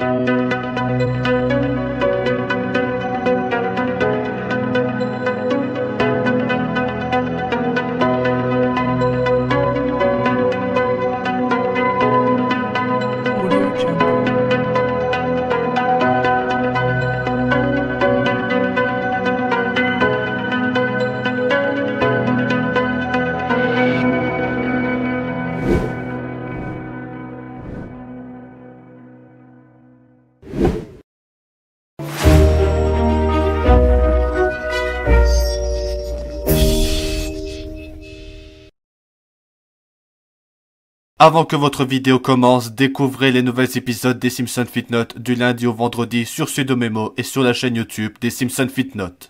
Avant que votre vidéo commence, découvrez les nouveaux épisodes des Simpsons FitNote du lundi au vendredi sur Sudomemo et sur la chaîne YouTube des Simpsons FitNote.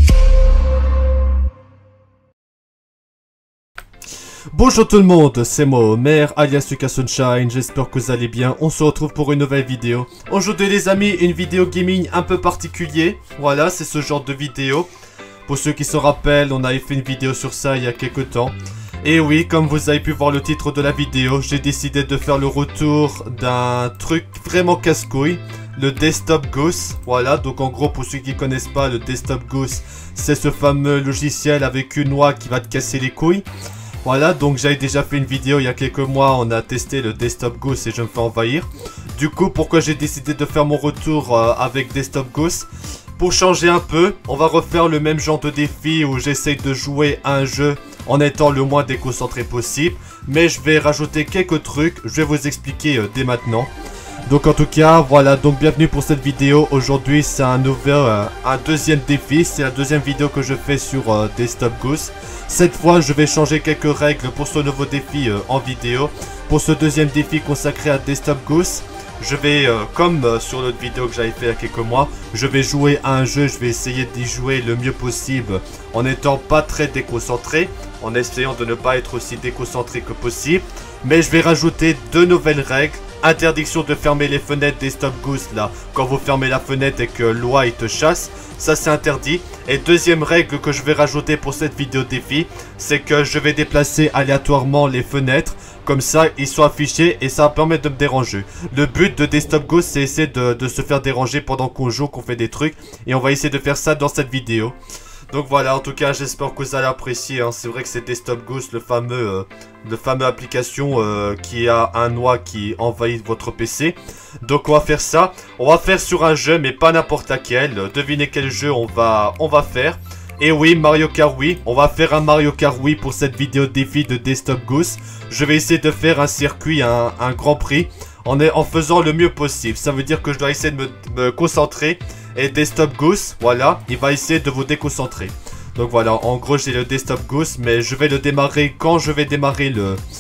Bonjour tout le monde, c'est moi Homer, alias Lucas Sunshine, j'espère que vous allez bien, on se retrouve pour une nouvelle vidéo. Aujourd'hui les amis, une vidéo gaming un peu particulier, voilà, c'est ce genre de vidéo. Pour ceux qui se rappellent, on avait fait une vidéo sur ça il y a quelques temps. Et oui, comme vous avez pu voir le titre de la vidéo, j'ai décidé de faire le retour d'un truc vraiment casse-couille, le Desktop Goose. Voilà, donc en gros pour ceux qui connaissent pas, le Desktop Goose, c'est ce fameux logiciel avec une noix qui va te casser les couilles. Voilà, donc j'avais déjà fait une vidéo il y a quelques mois, on a testé le Desktop Goose et je me fais envahir. Du coup, pourquoi j'ai décidé de faire mon retour avec Desktop Goose? Pour changer un peu, on va refaire le même genre de défi où j'essaye de jouer à un jeu en étant le moins déconcentré possible. Mais je vais rajouter quelques trucs, je vais vous expliquer dès maintenant. Donc en tout cas, voilà, donc bienvenue pour cette vidéo. Aujourd'hui c'est un deuxième défi, c'est la deuxième vidéo que je fais sur Desktop Goose. Cette fois je vais changer quelques règles pour ce nouveau défi en vidéo. Pour ce deuxième défi consacré à Desktop Goose, je vais, comme sur l'autre vidéo que j'avais fait il y a quelques mois, je vais jouer à un jeu, je vais essayer d'y jouer le mieux possible en n'étant pas très déconcentré, en essayant de ne pas être aussi déconcentré que possible. Mais je vais rajouter deux nouvelles règles. Interdiction de fermer les fenêtres Desktop Goose là, quand vous fermez la fenêtre et que l'oie il te chasse, ça c'est interdit. Et deuxième règle que je vais rajouter pour cette vidéo défi, c'est que je vais déplacer aléatoirement les fenêtres. Comme ça, ils sont affichés et ça va permettre de me déranger. Le but de Desktop Goose, c'est essayer de se faire déranger pendant qu'on joue, qu'on fait des trucs. Et on va essayer de faire ça dans cette vidéo. Donc voilà, en tout cas, j'espère que vous allez apprécier. Hein. C'est vrai que c'est Desktop Goose, le fameux application qui a un noix qui envahit votre PC. Donc on va faire ça. On va faire sur un jeu, mais pas n'importe laquelle. Devinez quel jeu on va faire. Et oui, Mario Kart Wii, on va faire un Mario Kart Wii pour cette vidéo défi de Desktop Goose. Je vais essayer de faire un circuit, un grand prix, en faisant le mieux possible. Ça veut dire que je dois essayer de me concentrer. Et Desktop Goose, voilà, il va essayer de vous déconcentrer. Donc voilà, en gros j'ai le Desktop Goose, mais je vais le démarrer quand je vais démarrer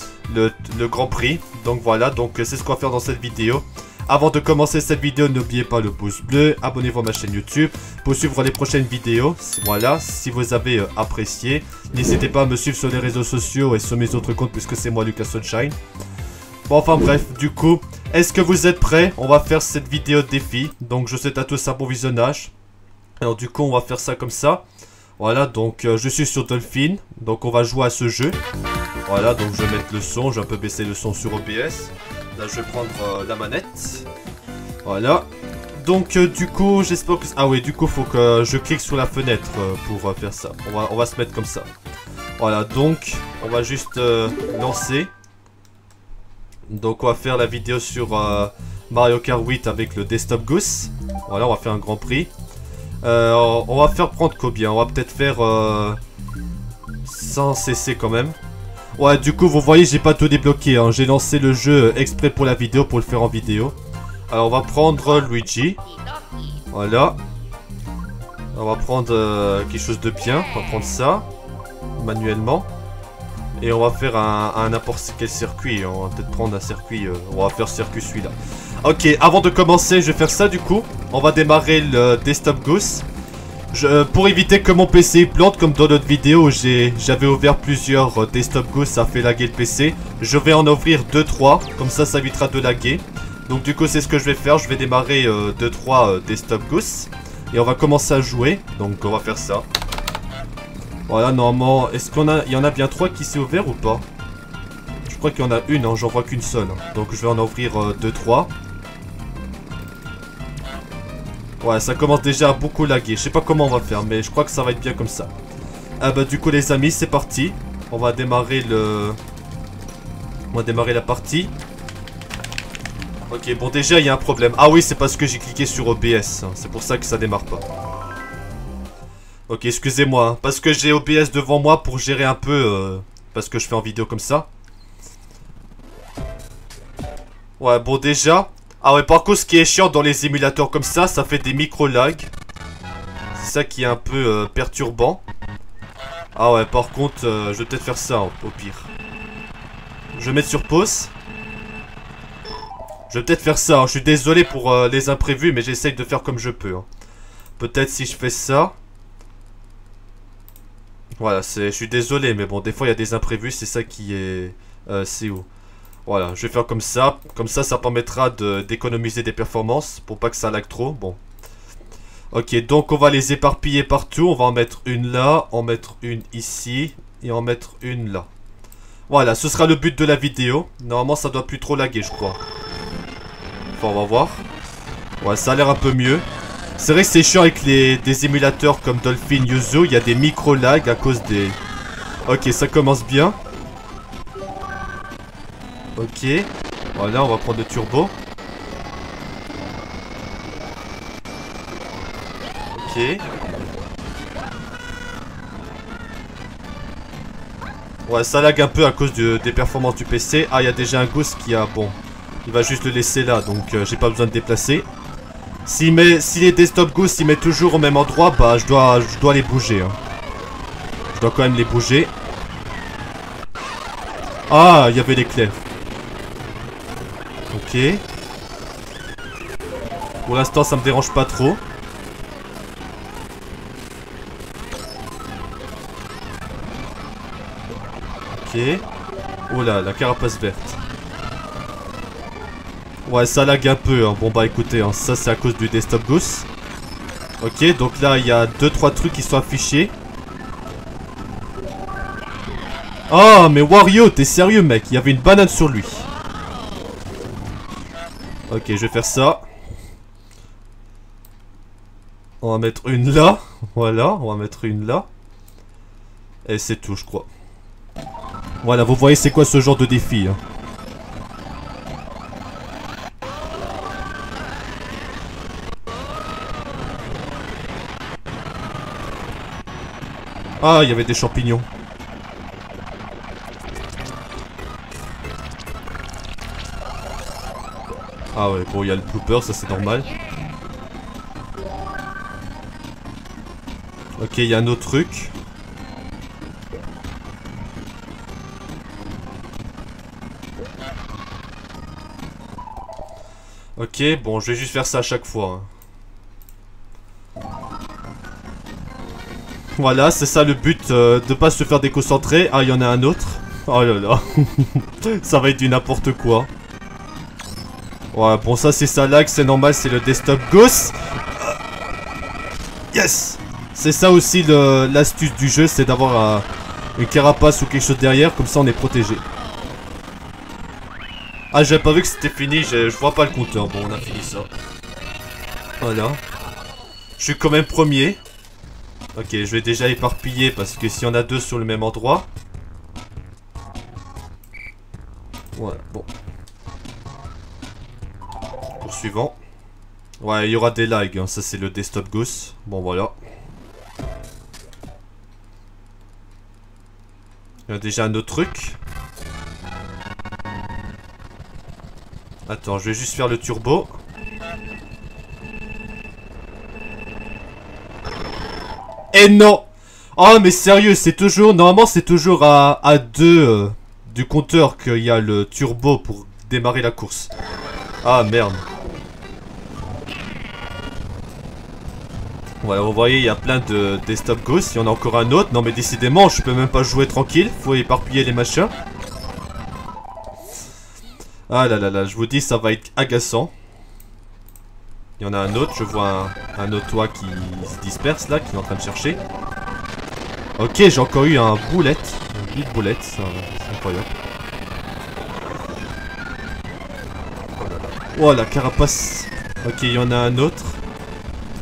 le grand prix. Donc voilà, donc c'est ce qu'on va faire dans cette vidéo. Avant de commencer cette vidéo, n'oubliez pas le pouce bleu, abonnez-vous à ma chaîne YouTube pour suivre les prochaines vidéos. Voilà, si vous avez apprécié, n'hésitez pas à me suivre sur les réseaux sociaux et sur mes autres comptes puisque c'est moi Lucas Sunshine. Bon, enfin bref, du coup, est-ce que vous êtes prêts? On va faire cette vidéo défi, donc je vous souhaite à tous un bon visionnage. Alors du coup, on va faire ça comme ça. Voilà, donc je suis sur Dolphin, donc on va jouer à ce jeu. Voilà, donc je vais mettre le son, je vais un peu baisser le son sur OBS. Là, je vais prendre la manette. Voilà. Donc, du coup, j'espère que... Ah oui, du coup, faut que je clique sur la fenêtre pour faire ça. On va se mettre comme ça. Voilà, donc, on va juste lancer. Donc, on va faire la vidéo sur Mario Kart 8 avec le Desktop Goose. Voilà, on va faire un grand prix. On va faire prendre combien? On va peut-être faire 100 cc quand même. Ouais, du coup, vous voyez, j'ai pas tout débloqué. Hein. J'ai lancé le jeu exprès pour la vidéo, pour le faire en vidéo. Alors, on va prendre Luigi. Voilà. On va prendre quelque chose de bien. On va prendre ça. Manuellement. Et on va faire un n'importe quel circuit. On va peut-être prendre un circuit. On va faire circuit celui-là. Ok, avant de commencer, je vais faire ça du coup. On va démarrer le Desktop Goose. Pour éviter que mon PC plante comme dans l'autre vidéo, j'avais ouvert plusieurs Desktop Goose, ça a fait laguer le PC. Je vais en ouvrir 2-3, comme ça évitera de laguer. Donc du coup c'est ce que je vais faire, je vais démarrer 2-3 Desktop Goose. Et on va commencer à jouer, donc on va faire ça. Voilà, normalement, est-ce il y en a bien 3 qui s'est ouvert ou pas? Je crois qu'il y en a une, hein, j'en vois qu'une seule. Donc je vais en ouvrir 2-3. Ouais, ça commence déjà à beaucoup laguer. Je sais pas comment on va faire, mais je crois que ça va être bien comme ça. Ah bah du coup les amis, c'est parti. On va démarrer la partie. Ok, bon déjà il y a un problème. Ah oui, c'est parce que j'ai cliqué sur OBS. C'est pour ça que ça démarre pas. Ok, excusez-moi. Hein, parce que j'ai OBS devant moi pour gérer un peu... parce que je fais en vidéo comme ça. Ouais, bon déjà... Ah ouais, par contre, ce qui est chiant dans les émulateurs comme ça fait des micro-lags. C'est ça qui est un peu perturbant. Ah ouais, par contre, je vais peut-être faire ça au pire. Je vais mettre sur pause. Je vais peut-être faire ça. Hein. Je suis désolé pour les imprévus, mais j'essaye de faire comme je peux. Hein. Peut-être si je fais ça. Voilà, je suis désolé, mais bon, des fois il y a des imprévus, c'est ça qui est... c'est où? Voilà, je vais faire comme ça. Comme ça, ça permettra d'économiser des performances pour pas que ça lag trop. Bon. Ok, donc on va les éparpiller partout. On va en mettre une là, en mettre une ici et en mettre une là. Voilà, ce sera le but de la vidéo. Normalement, ça doit plus trop laguer, je crois. Enfin, on va voir. Ouais, ça a l'air un peu mieux. C'est vrai que c'est chiant avec des émulateurs comme Dolphin, Yuzu. Il y a des micro-lags à cause des... Ok, ça commence bien. Ok. Voilà, on va prendre le turbo. Ok. Ouais, ça lag un peu à cause des performances du PC. Ah, il y a déjà un goose qui a... Bon, il va juste le laisser là, donc j'ai pas besoin de déplacer. Si les desktop goose, il met toujours au même endroit, bah je dois les bouger. Hein. Je dois quand même les bouger. Ah, il y avait l'éclair. Ok. Pour l'instant, ça me dérange pas trop. Ok. Oh là, la carapace verte. Ouais, ça lag un peu. Hein. Bon bah écoutez, hein, ça c'est à cause du desktop goose. Ok, donc là il y a 2-3 trucs qui sont affichés. Oh, mais Wario, t'es sérieux mec? Il y avait une banane sur lui. Ok, je vais faire ça. On va mettre une là. Voilà, on va mettre une là. Et c'est tout, je crois. Voilà, vous voyez c'est quoi ce genre de défi. Hein. Ah, il y avait des champignons. Ah ouais, bon, il y a le blooper, ça c'est normal. Ok, il y a un autre truc. Ok, bon, je vais juste faire ça à chaque fois. Hein. Voilà, c'est ça le but, de pas se faire déconcentrer. Ah, il y en a un autre. Oh là là. Ça va être du n'importe quoi. Ouais, bon, ça c'est ça lag, c'est normal, c'est le desktop goose. Yes. C'est ça aussi l'astuce du jeu, c'est d'avoir une carapace ou quelque chose derrière, comme ça on est protégé. Ah, j'avais pas vu que c'était fini, je vois pas le compteur. Bon, on a fini ça. Voilà. Je suis quand même premier. Ok, je vais déjà éparpiller parce que s'il y en a deux sur le même endroit. Voilà, bon. Poursuivant. Ouais, il y aura des lags, hein. Ça c'est le desktop goose. Bon, voilà. Il y a déjà un autre truc. Attends, je vais juste faire le turbo. Et non! Oh mais sérieux, c'est toujours... Normalement c'est toujours à 2 du compteur qu'il y a le turbo pour démarrer la course. Ah merde. Ouais, vous voyez, il y a plein de desktop goose. Il y en a encore un autre. Non mais décidément, je peux même pas jouer tranquille. Faut éparpiller les machins. Ah là là là, je vous dis, ça va être agaçant. Il y en a un autre, je vois un autre toit qui se disperse là, qui est en train de chercher. Ok, j'ai encore eu un boulette. Une boulette, c'est incroyable. Oh la carapace. Ok, il y en a un autre.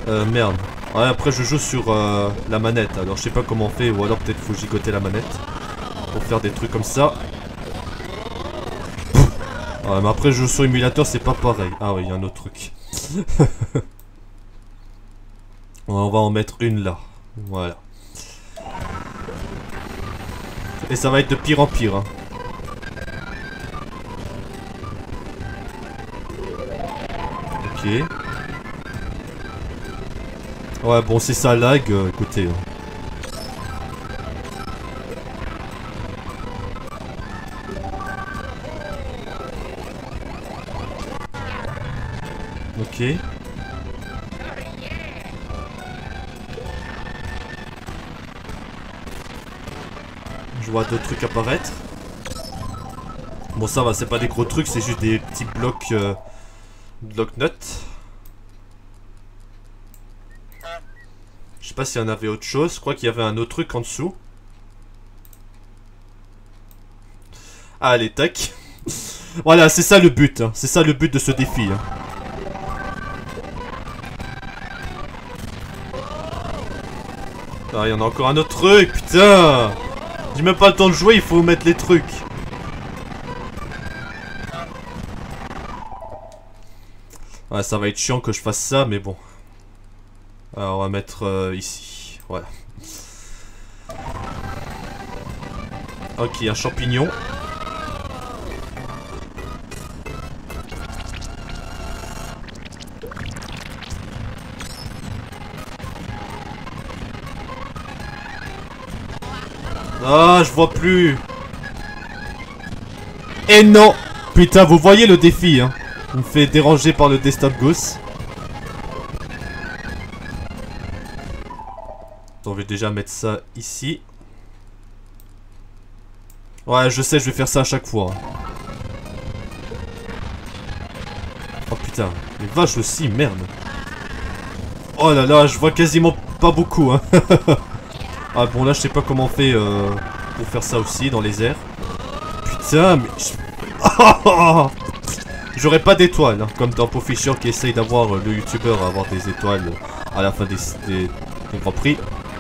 Merde. Ouais, après je joue sur la manette, alors je sais pas comment on fait, ou alors peut-être faut gigoter la manette pour faire des trucs comme ça. Ouais, mais après je joue sur émulateur, c'est pas pareil. Ah oui, il y a un autre truc. On va en mettre une là. Voilà. Et ça va être de pire en pire. Hein. Ok. Ouais, bon, si ça lag, écoutez. Hein. Ok. Je vois d'autres trucs apparaître. Bon, ça va, c'est pas des gros trucs, c'est juste des petits blocs... bloc-notes. Je sais pas s'il y en avait autre chose. Je crois qu'il y avait un autre truc en dessous. Ah, allez, tac. Voilà, c'est ça le but. Hein. C'est ça le but de ce défi. Hein. Ah, il y en a encore un autre truc, putain. J'ai même pas le temps de jouer, il faut mettre les trucs. Ouais, ça va être chiant que je fasse ça, mais bon. Alors, on va mettre ici. Voilà. Ok, un champignon. Ah, je vois plus. Et non. Putain, vous voyez le défi, hein. On me fait déranger par le desktop goose. On va déjà mettre ça ici. Ouais, je sais, je vais faire ça à chaque fois. Oh putain, les vaches aussi, merde. Oh là là, je vois quasiment pas beaucoup, hein. Ah bon, là, je sais pas comment on fait pour faire ça aussi, dans les airs. Putain, mais... J'aurais pas d'étoiles, hein, comme dans Pofisher qui essaye d'avoir le youtubeur à avoir des étoiles à la fin des Grands Prix.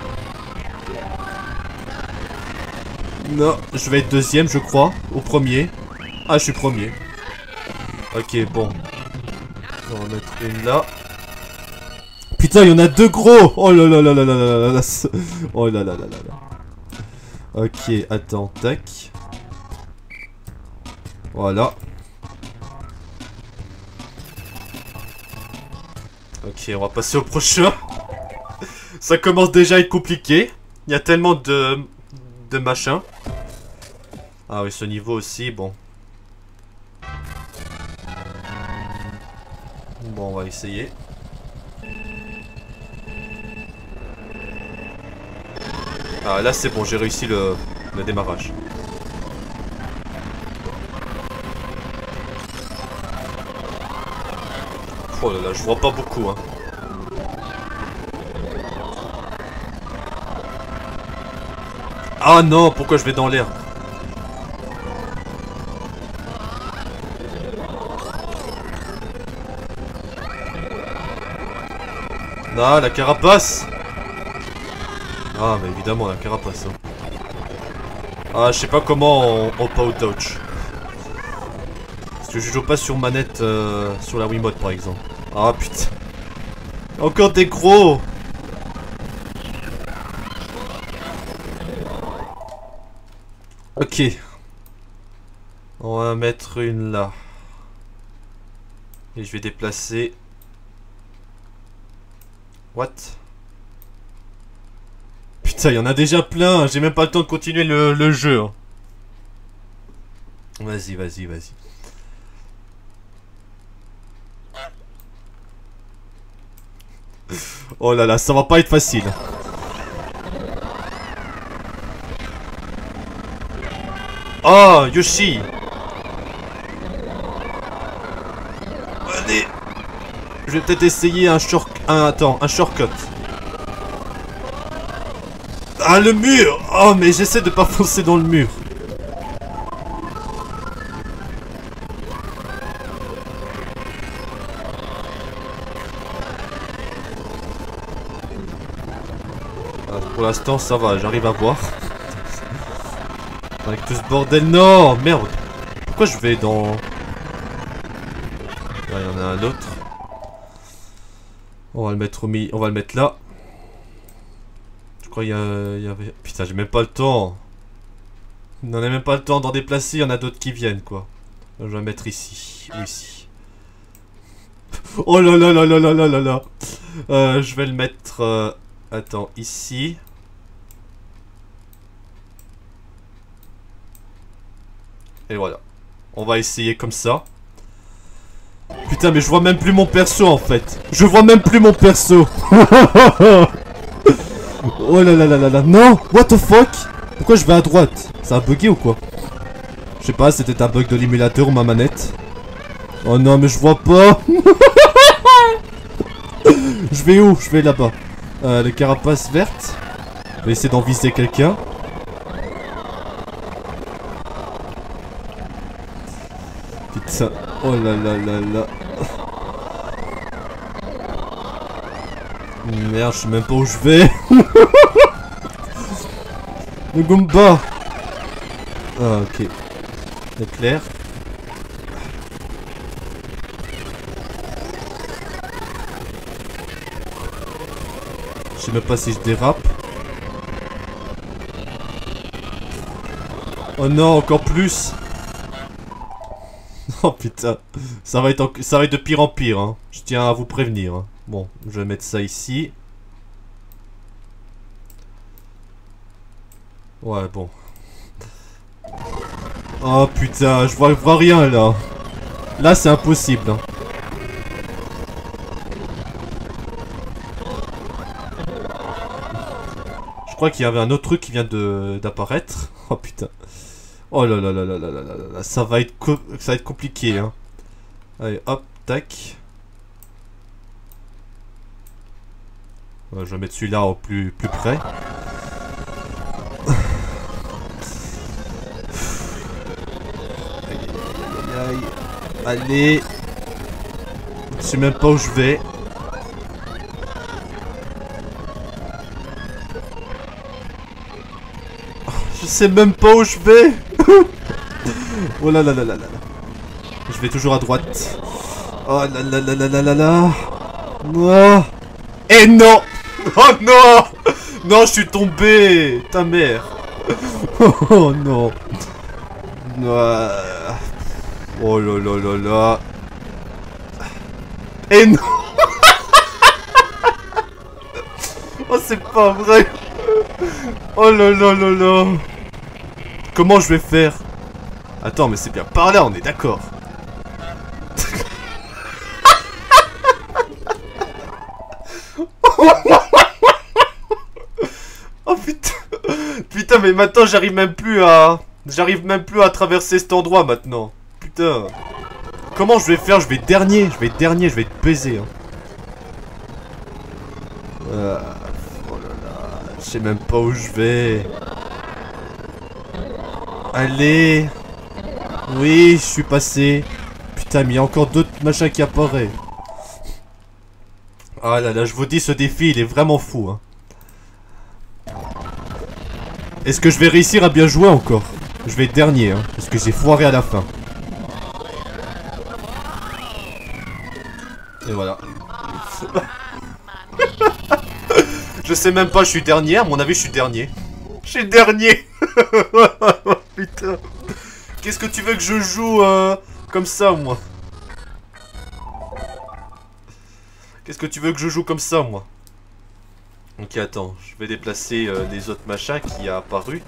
Non, je vais être deuxième, je crois, au premier. Ah, je suis premier. Ok, bon. On va en mettre une là. Putain, il y en a deux gros. Oh là là là là là là là. Oh là là là là là. Ok, attends, tac. Voilà. Ok, on va passer au prochain. Ça commence déjà à être compliqué. Il y a tellement de machins. Ah oui, ce niveau aussi, bon. Bon, on va essayer. Ah, là c'est bon, j'ai réussi le démarrage. Oh là là, je vois pas beaucoup, hein. Ah non, pourquoi je vais dans l'air? Ah, la carapace. Ah, mais évidemment, la carapace. Hein. Ah, je sais pas comment on peut dodge. Parce que je joue pas sur manette sur la Wiimote, par exemple. Ah, putain. Encore des gros. Ok. On va mettre une là. Et je vais déplacer... What? Putain, il y en a déjà plein. J'ai même pas le temps de continuer le jeu. Hein. Vas-y, vas-y, vas-y. Oh là là, ça va pas être facile. Oh, Yoshi. Allez. Je vais peut-être essayer un shortcut. Ah, le mur. Oh, mais j'essaie de pas foncer dans le mur. Pour l'instant, ça va, j'arrive à voir. Avec tout ce bordel, non, merde. Pourquoi je vais dans... Il y en a un autre. On va le mettre au milieu, on va le mettre là. Je crois qu'il y avait... Putain, j'ai même pas le temps. On n'en a même pas le temps d'en déplacer, il y en a d'autres qui viennent, quoi. Je vais le mettre ici, ou ici. Oh là là là là là là là là. Je vais le mettre... Attends, ici. Et voilà. On va essayer comme ça. Putain, mais je vois même plus mon perso en fait. Je vois même plus mon perso. Oh là là là là là. Non, what the fuck. Pourquoi je vais à droite? Ça a bugué ou quoi? Je sais pas, c'était un bug de l'émulateur ou ma manette. Oh non, mais je vois pas. Je vais où? Je vais là-bas. Les carapaces vertes. Je vais essayer d'en viser quelqu'un. Putain. Oh là là là là. Merde, je sais même pas où je vais. Le Goomba. Ah, ok. C'est clair. Je sais même pas si je dérape. Oh non, encore plus. Oh putain. Ça va être de pire en pire, hein. Je tiens à vous prévenir, hein. Bon, je vais mettre ça ici. Ouais, bon. Oh putain, je vois rien là. Là, c'est impossible, hein. Je crois qu'il y avait un autre truc qui vient d'apparaître. Oh putain. Oh là là là là là là là là. Ça va être compliqué, hein. Allez, hop, tac. Je vais mettre celui-là au plus près. Aïe, aïe, aïe. Allez. Je sais même pas où je vais. Je sais même pas où je vais. Oh là là là là là. Je vais toujours à droite. Oh là là là là là là là. Non. Et non. Oh non. Non, je suis tombé. Ta mère. Oh non. Oh là là là là. Et non. Oh, c'est pas vrai. Oh là là là là. Comment je vais faire? Attends, mais c'est bien par là, on est d'accord. Oh putain. Putain, mais maintenant j'arrive même plus à... J'arrive même plus à traverser cet endroit maintenant. Putain. Comment je vais faire? Je vais être dernier, je vais être baisé, hein. Oh là là, je sais même pas où je vais. Allez. Oui, je suis passé. Putain, mais il y a encore d'autres machins qui apparaissent. Ah là là, je vous dis, ce défi, il est vraiment fou, hein. Est-ce que je vais réussir à bien jouer encore? Je vais être dernier, hein, parce que j'ai foiré à la fin. Et voilà. Je sais même pas, je suis dernier, à mon avis, je suis dernier. Je suis dernier. Putain. Qu'est-ce que tu veux que je joue comme ça, moi? Qu'est-ce que tu veux que je joue comme ça, moi? Ok, attends, je vais déplacer les autres machins qui a apparu.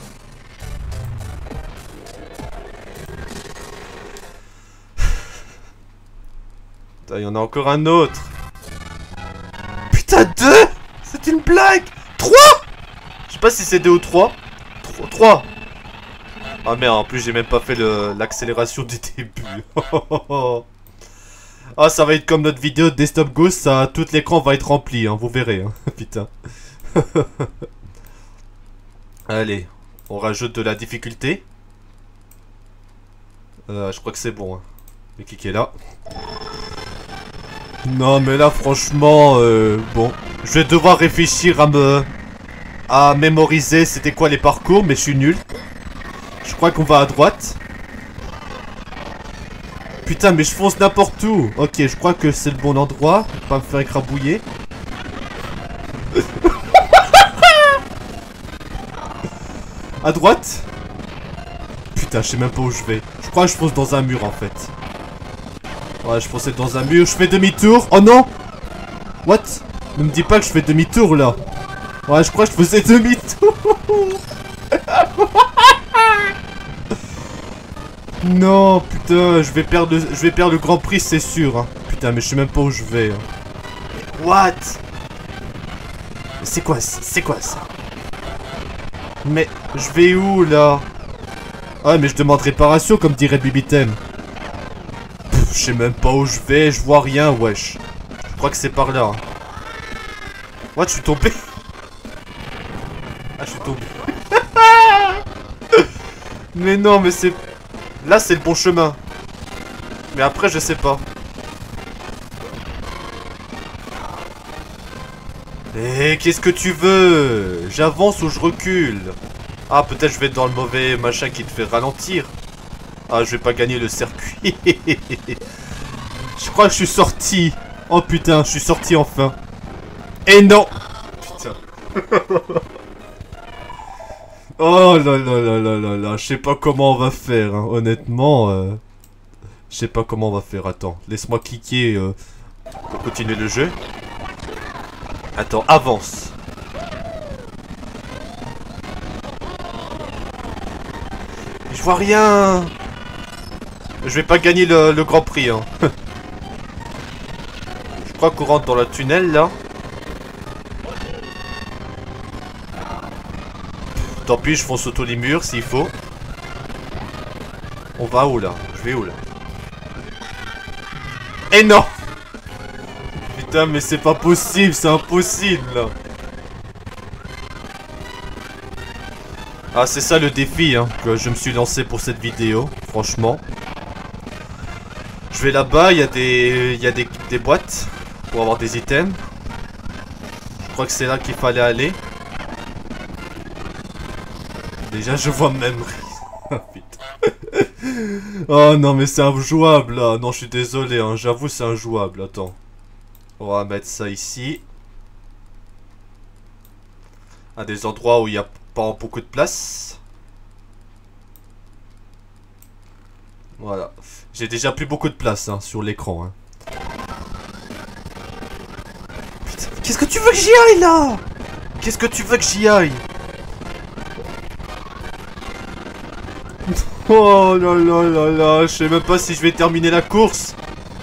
Putain, il y en a encore un autre. Putain, 2! C'est une blague! 3! Je sais pas si c'est 2 ou 3. 3! Ah merde, en plus j'ai même pas fait l'accélération du début. Ah, ça va être comme notre vidéo de Desktop Ghost, ça, tout l'écran va être rempli, hein, vous verrez, hein. Putain. Allez, on rajoute de la difficulté. Je crois que c'est bon, hein. Le kick est là. Non, mais là, franchement, bon, je vais devoir réfléchir à me à mémoriser c'était quoi les parcours, mais je suis nul. Je crois qu'on va à droite. Putain, mais je fonce n'importe où. Ok, je crois que c'est le bon endroit. Pas me faire écrabouiller. À droite. Putain, je sais même pas où je vais. Je crois que je fonce dans un mur en fait. Ouais, je fonçais dans un mur. Je fais demi-tour. Oh non. What? Ne me dis pas que je fais demi-tour là. Ouais, je crois que je faisais demi-tour. Non, putain, je vais perdre le Grand Prix, c'est sûr. Hein. Putain, mais je sais même pas où je vais. Hein. What? C'est quoi ça? Mais je vais où là? Ah, mais je demande réparation, comme dirait Bibitem. Je sais même pas où je vais, je vois rien, wesh. Je crois que c'est par là. Hein. What, je suis tombé? Ah, je suis tombé. Mais non, mais c'est... Là, c'est le bon chemin. Mais après, je sais pas. Eh, qu'est-ce que tu veux? J'avance ou je recule? Ah, peut-être je vais être dans le mauvais machin qui te fait ralentir. Ah, je vais pas gagner le circuit. Je crois que je suis sorti. Oh putain, je suis sorti enfin. Et non. Putain. Oh là là là là là là, je sais pas comment on va faire, hein. Honnêtement, je sais pas comment on va faire, attends, laisse-moi cliquer pour continuer le jeu. Attends, avance. Je vois rien. Je vais pas gagner le Grand Prix, hein. Je crois qu'on rentre dans le tunnel, là. Tant pis, je fonce autour des murs s'il faut. On va où là? Je vais où là? Eh non! Putain, mais c'est pas possible, c'est impossible là. Ah, c'est ça le défi hein, que je me suis lancé pour cette vidéo, franchement. Je vais là-bas, il y a des boîtes pour avoir des items. Je crois que c'est là qu'il fallait aller. Déjà, je vois même rien. Putain. Oh non, mais c'est injouable là. Non, je suis désolé, hein. J'avoue, c'est injouable. Attends. On va mettre ça ici. À des endroits où il n'y a pas beaucoup de place. Voilà. J'ai déjà plus beaucoup de place hein, sur l'écran. Hein. Putain, qu'est-ce que tu veux que j'y aille là? Qu'est-ce que tu veux que j'y aille? Oh là là là là, je sais même pas si je vais terminer la course.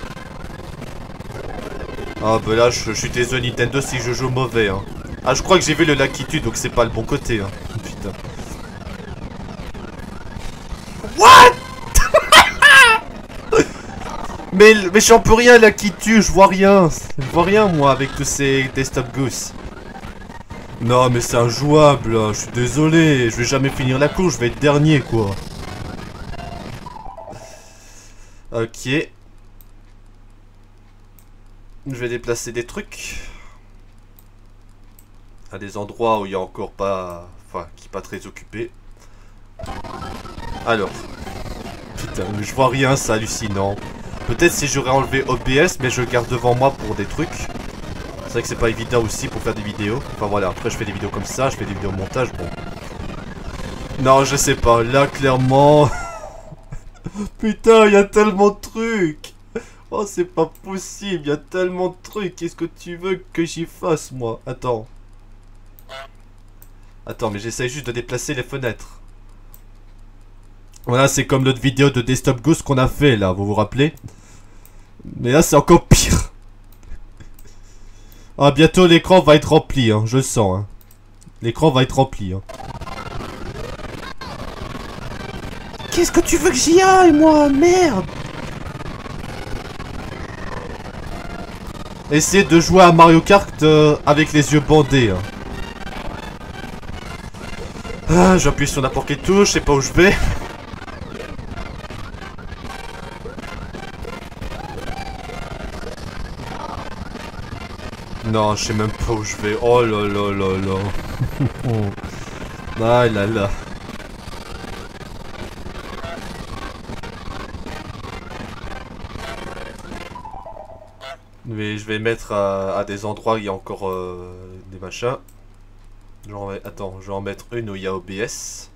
Ah bah là, je suis désolé Nintendo si je joue mauvais. Hein. Ah, je crois que j'ai vu le Lakitude, donc c'est pas le bon côté. Hein. Putain. What? mais j'en peux rien Lakitude, je vois rien. Je vois rien moi avec tous ces Desktop Goose. Non mais c'est injouable, là. Je suis désolé, je vais jamais finir la course, je vais être dernier quoi. Ok. Je vais déplacer des trucs. À des endroits où il y a encore pas... Enfin, qui est pas très occupé. Alors. Putain, mais je vois rien, c'est hallucinant. Peut-être si j'aurais enlevé OBS, mais je le garde devant moi pour des trucs. C'est vrai que c'est pas évident aussi pour faire des vidéos. Enfin voilà, après je fais des vidéos comme ça, je fais des vidéos montage, bon. Non, je sais pas, là clairement... Putain, il y a tellement de trucs. Oh, c'est pas possible, il y a tellement de trucs. Qu'est-ce que tu veux que j'y fasse, moi? Attends. Attends, mais j'essaye juste de déplacer les fenêtres. Voilà, c'est comme l'autre vidéo de Desktop Goose qu'on a fait, là, vous vous rappelez? Mais là, c'est encore pire. Ah, bientôt l'écran va être rempli, hein, je le sens. Hein. L'écran va être rempli. Hein. Qu'est-ce que tu veux que j'y aille, moi? Merde! Essayez de jouer à Mario Kart avec les yeux bandés. Hein. Ah, j'appuie sur n'importe quelle touche, je sais pas où je vais. Non, je sais même pas où je vais. Oh là là là là. Ah là là. Mais je vais mettre à des endroits où il y a encore des machins. Genre, attends, je vais en mettre une où il y a OBS.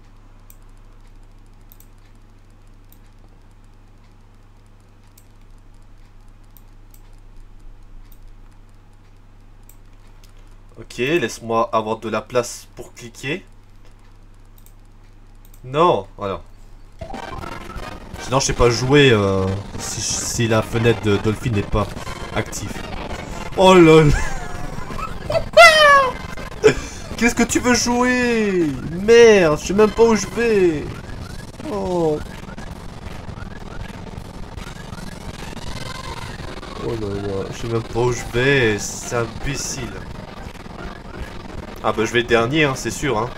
Ok, laisse-moi avoir de la place pour cliquer. Non, voilà. Sinon, je sais pas jouer si la fenêtre de Dolphin n'est pas active. Oh lol. Qu'est-ce que tu veux jouer? Merde, je sais même pas où je vais. Oh. Oh là là, je sais même pas où je vais. C'est imbécile. Ah bah je vais dernier, hein, c'est sûr. Hein.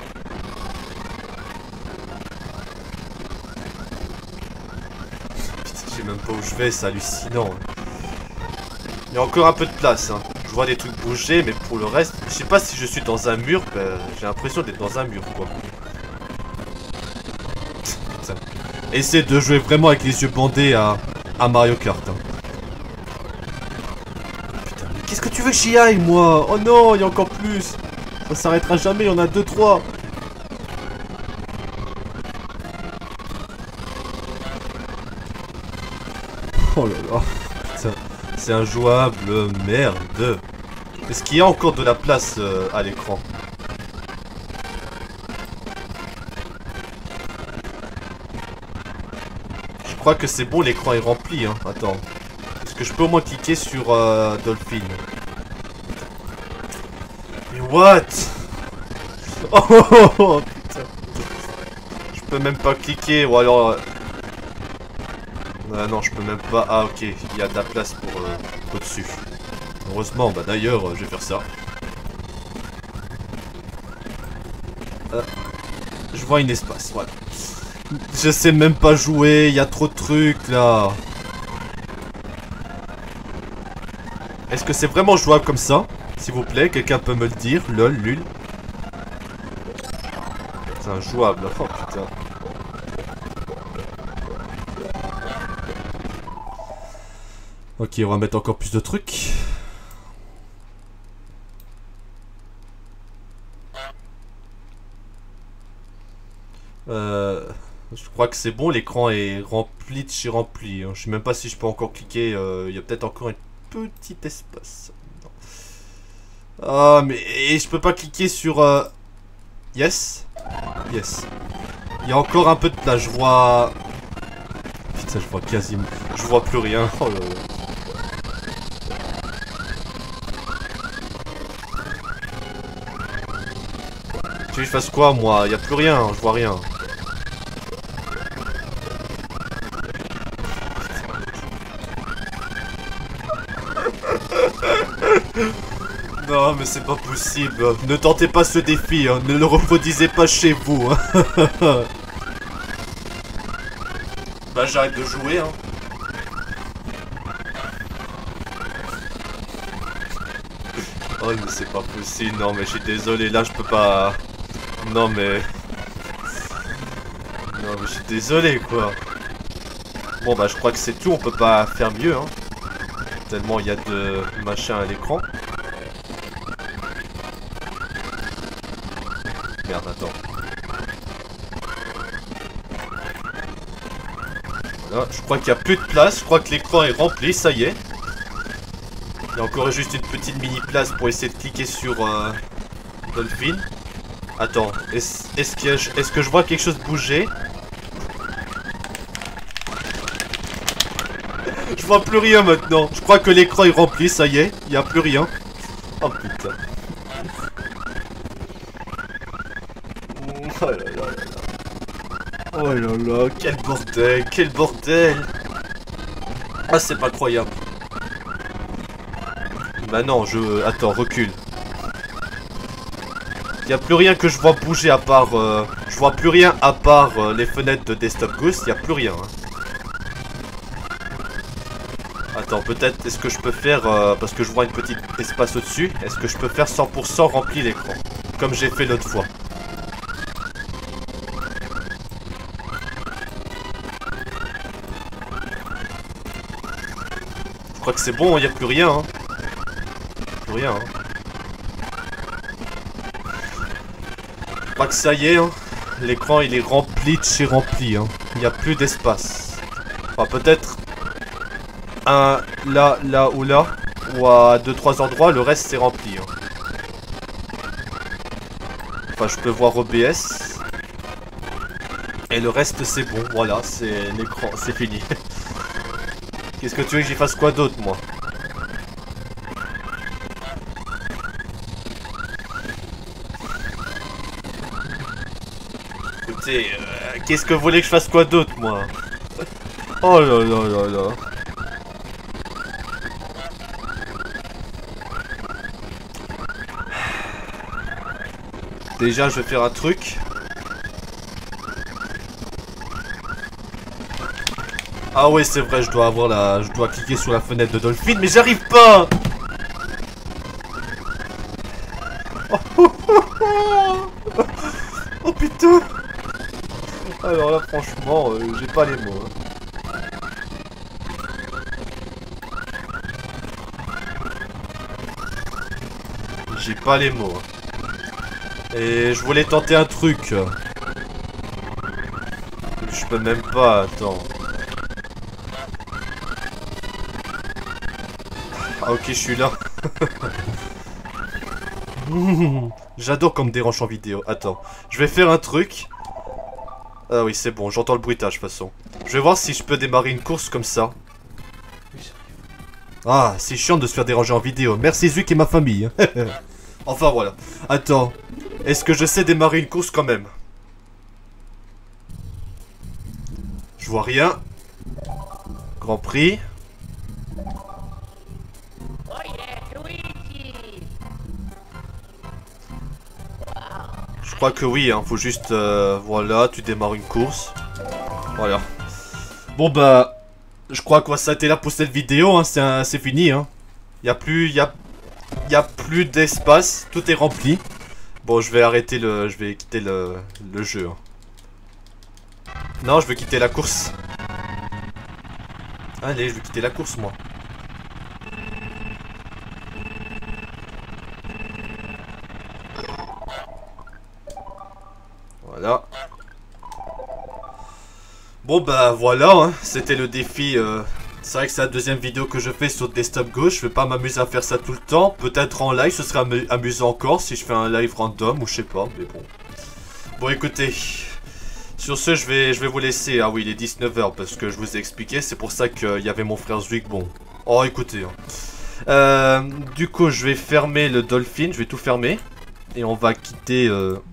Putain, je sais même pas où je vais, c'est hallucinant. Il y a encore un peu de place. Hein. Je vois des trucs bouger, mais pour le reste, je sais pas si je suis dans un mur. Bah, j'ai l'impression d'être dans un mur, quoi. Putain. Essaie de jouer vraiment avec les yeux bandés à Mario Kart. Hein. Putain, mais qu'est-ce que tu veux que j'y aille, moi? Oh non, il y a encore plus. Ça s'arrêtera jamais, il y en a 2-3. Oh là là. Putain, c'est injouable, merde. Est-ce qu'il y a encore de la place à l'écran? Je crois que c'est bon, l'écran est rempli. Hein. Attends. Est-ce que je peux au moins cliquer sur Dolphin? Mais what? Oh putain. Je peux même pas cliquer ou alors... Ah non, je peux même pas... Ah ok, il y a de la place pour au-dessus. Heureusement, bah d'ailleurs, je vais faire ça. Je vois une espace, voilà. Je sais même pas jouer, il y a trop de trucs là. Est-ce que c'est vraiment jouable comme ça? S'il vous plaît, quelqu'un peut me le dire? Lol, lul. C'est injouable, oh putain. Ok, on va mettre encore plus de trucs. Je crois que c'est bon, l'écran est rempli de chez rempli. Hein. Je sais même pas si je peux encore cliquer. Il y a peut-être encore un petit espace. Non. Ah, mais et je peux pas cliquer sur... Yes. Yes. Il y a encore un peu de place. Je vois... Putain, je vois quasiment... Je vois plus rien. Oh là là. Tu veux que je fasse quoi, moi? Il y a plus rien. Je vois rien. Non mais c'est pas possible, ne tentez pas ce défi, hein. Ne le reproduisez pas chez vous. Hein. Bah j'arrête de jouer. Hein. Oh mais c'est pas possible, non mais je suis désolé, là je peux pas... Non mais... Non mais je suis désolé quoi. Bon bah je crois que c'est tout, on peut pas faire mieux. Hein. Tellement il y a de machin à l'écran. Merde, attends. Voilà, je crois qu'il n'y a plus de place. Je crois que l'écran est rempli, ça y est. Il y a encore juste une petite mini place pour essayer de cliquer sur Dolphin. Attends, est-ce que je vois quelque chose bouger? Je vois plus rien maintenant. Je crois que l'écran est rempli, ça y est. Il n'y a plus rien. Oh putain. Oh là là là là. Oh là là, quel bordel, quel bordel. Ah, c'est pas croyable. Bah non, Attends, recule. Il n'y a plus rien que je vois bouger à part... Je vois plus rien à part les fenêtres de Desktop Goose. Il n'y a plus rien. Hein. Attends, peut-être, est-ce que je peux faire... parce que je vois une petite espace au-dessus. Est-ce que je peux faire 100% rempli l'écran? comme j'ai fait l'autre fois. Je crois que c'est bon, il n'y a plus rien. Hein. Plus rien. Hein. Je crois que ça y est. Hein. L'écran il est rempli de chez rempli. Hein. Il n'y a plus d'espace. Enfin peut-être un là, là ou là. Ou à 2-3 endroits, le reste c'est rempli. Hein. Enfin je peux voir OBS. Et le reste c'est bon. Voilà, c'est l'écran, c'est fini. Qu'est-ce que tu veux que j'y fasse quoi d'autre, moi? Écoutez, qu'est-ce que vous voulez que je fasse quoi d'autre, moi? Oh là là là là. Déjà, je vais faire un truc. Ah ouais, c'est vrai, je dois avoir la... Je dois cliquer sur la fenêtre de Dolphin, mais j'arrive pas. Oh putain. Alors là, franchement, j'ai pas les mots. J'ai pas les mots. Et je voulais tenter un truc. Je peux même pas, attends. Ah ok, je suis là. J'adore qu'on me dérange en vidéo. Attends, je vais faire un truc. Ah oui, c'est bon, j'entends le bruitage de toute façon. Je vais voir si je peux démarrer une course comme ça. Ah, c'est chiant de se faire déranger en vidéo. Merci Zuc et ma famille. Enfin voilà. Attends, est-ce que je sais démarrer une course quand même? Je vois rien. Grand Prix. Je crois que oui, hein. Faut juste... voilà, tu démarres une course. Voilà. Bon bah... Je crois qu'on va s'arrêter là pour cette vidéo, hein. C'est fini, hein. Y a plus d'espace. Tout est rempli. Bon, je vais arrêter le... Je vais quitter le jeu. Hein. Non, je veux quitter la course. Allez, je vais quitter la course, moi. Voilà. Bon bah voilà, hein. C'était le défi. C'est vrai que c'est la deuxième vidéo que je fais sur Desktop Go. Je vais pas m'amuser à faire ça tout le temps. Peut-être en live, ce serait amusant encore si je fais un live random ou je sais pas, mais bon. Bon écoutez, sur ce je vais vous laisser. Ah oui, il est 19 h parce que je vous ai expliqué. C'est pour ça qu'il y avait mon frère Zwick. Bon, oh écoutez. Hein. Du coup je vais fermer le Dolphin. Je vais tout fermer. Et on va quitter...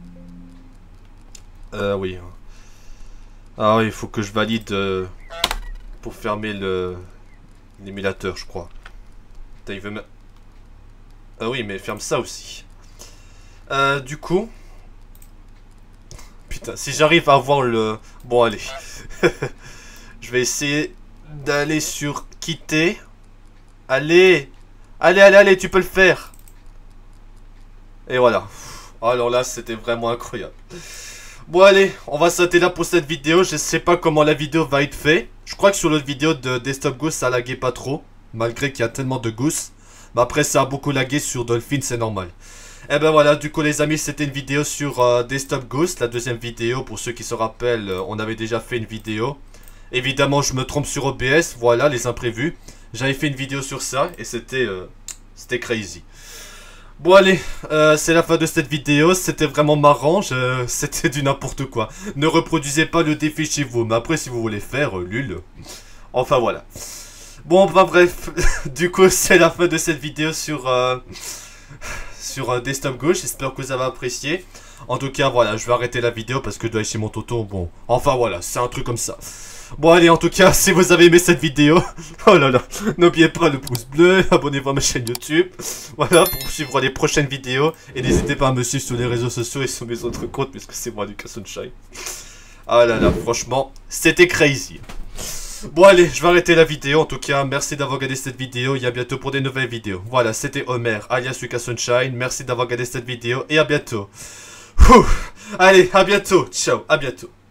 oui. Ah oui, il faut que je valide pour fermer l'émulateur, je crois. Putain, il veut me... Ah oui, mais ferme ça aussi. Du coup... Putain, si j'arrive à avoir le... Bon, allez. Je vais essayer d'aller sur quitter. Allez. Allez, tu peux le faire. Et voilà. Alors là, c'était vraiment incroyable. Bon allez, on va s'arrêter là pour cette vidéo. Je sais pas comment la vidéo va être faite. Je crois que sur l'autre vidéo de Desktop Goose ça laguait pas trop. Malgré qu'il y a tellement de gousses. Mais après ça a beaucoup lagué sur Dolphin, c'est normal. Et ben voilà, du coup les amis, c'était une vidéo sur Desktop Goose. La deuxième vidéo, pour ceux qui se rappellent, on avait déjà fait une vidéo. Évidemment je me trompe sur OBS, voilà les imprévus. J'avais fait une vidéo sur ça et c'était crazy. Bon allez, c'est la fin de cette vidéo, c'était vraiment marrant, c'était du n'importe quoi. Ne reproduisez pas le défi chez vous, mais après si vous voulez faire, lul. Enfin voilà. Bon bah bref, du coup c'est la fin de cette vidéo sur Desktop Go, j'espère que vous avez apprécié. En tout cas voilà, je vais arrêter la vidéo parce que je dois aller chez mon tonton, bon. Enfin voilà, c'est un truc comme ça. Bon allez, en tout cas, si vous avez aimé cette vidéo, oh là là, n'oubliez pas le pouce bleu, abonnez-vous à ma chaîne YouTube, voilà, pour suivre les prochaines vidéos, et n'hésitez pas à me suivre sur les réseaux sociaux et sur mes autres comptes, puisque c'est moi, Lucas Sunshine. Ah là là, franchement, c'était crazy. Bon allez, je vais arrêter la vidéo. En tout cas, merci d'avoir regardé cette vidéo et à bientôt pour des nouvelles vidéos. Voilà, c'était Homer, alias Lucas Sunshine. Merci d'avoir regardé cette vidéo et à bientôt. Allez, à bientôt. Ciao, à bientôt.